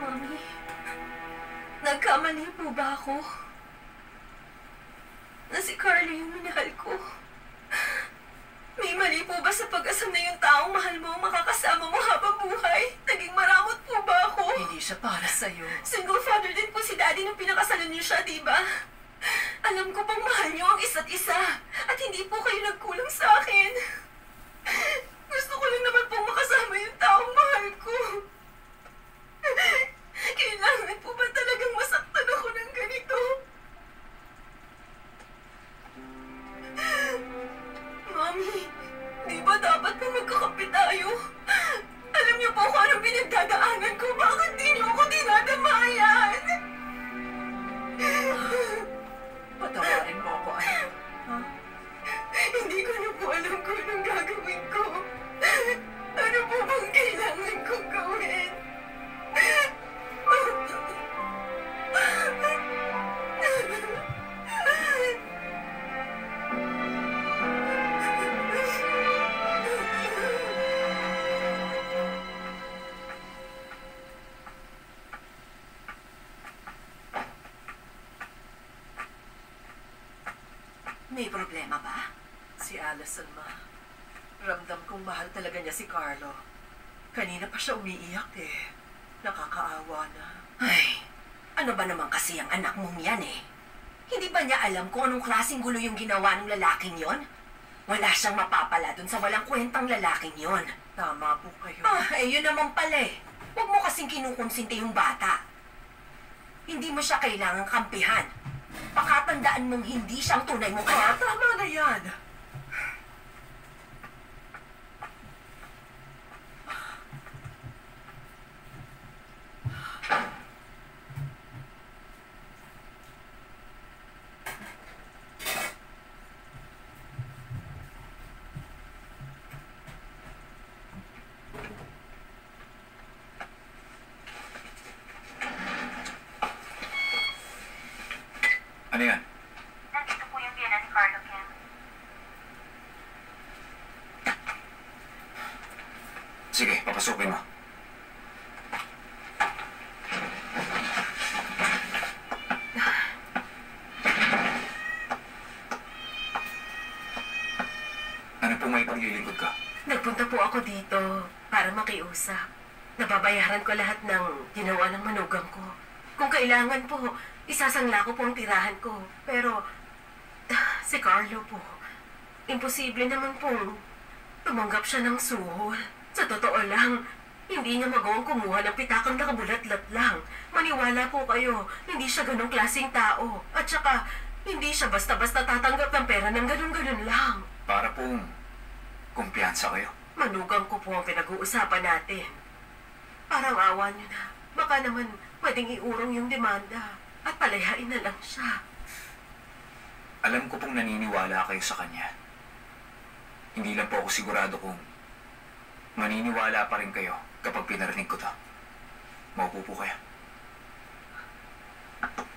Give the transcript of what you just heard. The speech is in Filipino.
Mami, nagkamali po ba ako? Na si Carlo yung minahal ko? May mali po ba sa pag-asam na yung taong mahal mo ang makakasama mo habang buhay? Naging maramot po ba ako? Hindi siya para sa'yo. Single father din po si Daddy nung pinakasalan niyo siya, di ba? Alam ko bang mahal niyo ang isa't isa at hindi po kayo nagkulang sa akin. Gusto ko lang naman pong makasama yung taong mahal ko. Kailangan po ba talagang masaktan ako ng ganito? Mami, di ba dapat na magkakampi tayo? Alam niyo po kung anong pinagdadaanan ko. Bakit di niyo ako dinadamayan? Patawarin mo ako, anak. Ha? Hindi ko na po alam kung anong gagawin ko. Ano po bang kailangan kong gawin? May problema ba? Si Allison, ma. Ramdam kong mahal talaga niya si Carlo. Kanina pa siya umiiyak eh. Nakakaawa na. Ay, ano ba naman kasi ang anak mong yan eh? Hindi ba niya alam kung anong klaseng gulo yung ginawa ng lalaking yon? Wala siyang mapapala dun sa walang kwentang lalaking yon. Tama po kayo. Yun naman pala eh. Huwag mo kasing kinukonsinti yung bata. Hindi mo siya kailangang kampihan. Pakatandaan mong hindi siyang tunay mong anak. Tama na yan. Ano yan? Nandito po yung biyana ni Carlo, Ken. Sige, papasukin mo. Ano pong may paglilingkod ka? Nagpunta po ako dito para makiusap. Nababayaran ko lahat ng ginawa ng manugang ko. Kung kailangan po, isasangla ko po ang tirahan ko. Pero, si Carlo po, imposible naman pong tumanggap siya ng suhol. Sa totoo lang, hindi niya magawang kumuha ng pitakang nakabulat-lat lang. Maniwala po kayo, hindi siya ganong klaseng tao. At saka, hindi siya basta-basta tatanggap ng pera ng ganun-ganun lang. Para pong kumpiyansa kayo. Manugang ko po ang pinag-uusapan natin. Parang awa niyo na. Baka naman pwedeng iurong yung demanda at palayain na lang siya. Alam ko pong naniniwala kayo sa kanya. Hindi lang po ako sigurado kung maniniwala pa rin kayo kapag pinarinig ko to. Maupo po kayo.